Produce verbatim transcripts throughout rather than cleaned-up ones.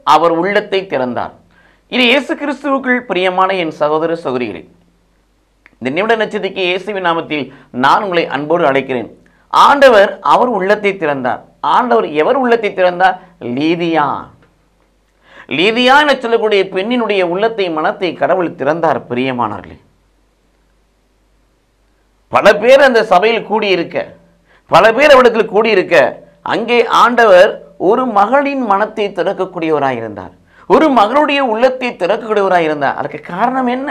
அவர் உள்ளத்தை திறந்தார். இது இயேசு கிறிஸ்துவுக்குள் பிரியமான என் சகோதர சகோதரிகளே, இந்த நிமிட நட்சத்திரக்கு இயேசுவின் நாமத்தில் நான் உங்களை அன்போடு அழைக்கிறேன். ஆண்டவர் அவர் உள்ளத்தை திறந்தார். ஆண்டவர் எவர் உள்ளத்தை திறந்தார்? லீதியா. லீதியா என சொல்லக்கூடிய பெண்ணினுடைய உள்ளத்தை, மனத்தை கடவுள் திறந்தார். பிரியமானவர்களே, பல பேர் அந்த சபையில் கூடியிருக்க, பல பேர் அவரிடத்தில் கூடியிருக்க, அங்கே ஆண்டவர் ஒரு மகளின் மனத்தை திறக்கக்கூடியவராக இருந்தார். ஒரு மகளுடைய உள்ளத்தை திறக்கக்கூடியவராக இருந்தார். அதற்கு காரணம் என்ன?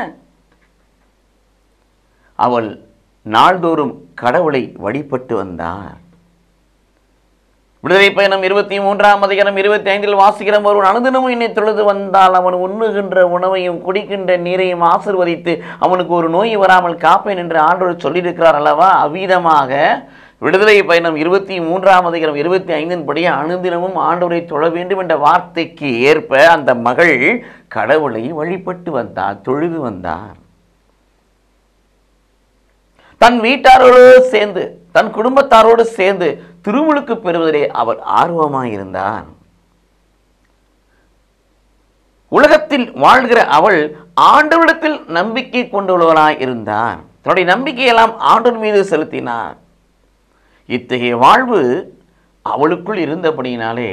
அவள் நாள்தோறும் கடவுளை வழிபட்டு வந்தார். விடுதலை பயணம் இருபத்தி மூன்றாம் அதிகாரம் இருபத்தி ஐந்தில் வாசிக்கிற ஒருவன் அனுதினமும் என்னை தொழுது வந்தால் அவன் உண்ணுகின்ற உணவையும் குடிக்கின்ற நீரையும் ஆசீர்வதித்து அவனுக்கு ஒரு நோய் வராமல் காப்பேன் என்று ஆண்டவர் சொல்லியிருக்கிறார் அல்லவா? அவ்விதமாக விடுதலை பயணம் இருபத்தி மூன்றாம் அதிகாரம் இருபத்தி ஐந்தின் படி அனுதினமும் ஆண்டவரை தொழ வேண்டும் என்ற வார்த்தைக்கு ஏற்ப அந்த மகள் கடவுளை வழிபட்டு வந்தார், தொழுது வந்தார். தன் வீட்டாரோடு சேர்ந்து, தன் குடும்பத்தாரோடு சேர்ந்து திருமுழுக்கு பெறுவதிலே அவர் ஆர்வமாயிருந்தார். உலகத்தில் வாழ்கிற அவள் ஆண்டவரிடத்தில் நம்பிக்கை கொண்டுள்ளவராய் இருந்தார். தன்னுடைய நம்பிக்கையெல்லாம் ஆண்டவர் மீது செலுத்தினார். இத்தகைய வாழ்வு அவளுக்குள் இருந்தபடியினாலே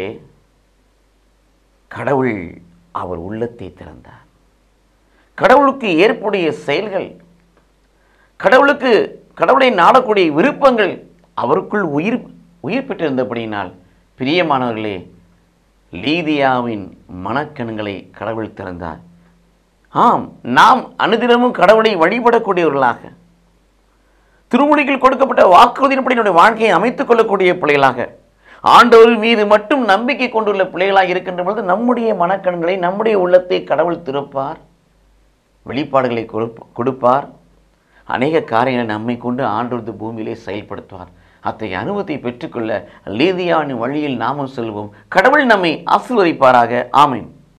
கடவுள் அவர் உள்ளத்தை திறந்தார். கடவுளுக்கு ஏற்புடைய செயல்கள், கடவுளுக்கு கடவுளை நாடக்கூடிய விருப்பங்கள் அவருக்குள் உயிர் உயிர் பெற்றிருந்தபடியினால் பிரியமானவர்களே, லீதியாவின் மனக்கண்களை கடவுள் திறந்தார். ஆம், நாம் அனுதினமும் கடவுளை வழிபடக்கூடியவர்களாக, திருமுழுக்கில் கொடுக்கப்பட்ட வாக்குறுதியின்படி நம்முடைய வாழ்க்கையை அமைத்துக் கொள்ளக்கூடிய பிள்ளைகளாக, ஆண்டவர் மீது மட்டும் நம்பிக்கை கொண்டுள்ள பிள்ளைகளாக இருக்கின்ற பொழுது நம்முடைய மனக்கண்களை, நம்முடைய உள்ளத்தை கடவுள் திறப்பார், வெளிப்பாடுகளை கொடுப்பார். அநேக காரியங்களை நம்மை கொண்டு ஆண்டவர் பூமியிலே செயல்படுத்துவார். அத்தகைய அனுபவத்தை பெற்றுக்கொள்ள லீதியாவின் வழியில் நாமும் செல்வோம். கடவுள் நம்மை ஆசீர்வதிப்பாராக. ஆமென்.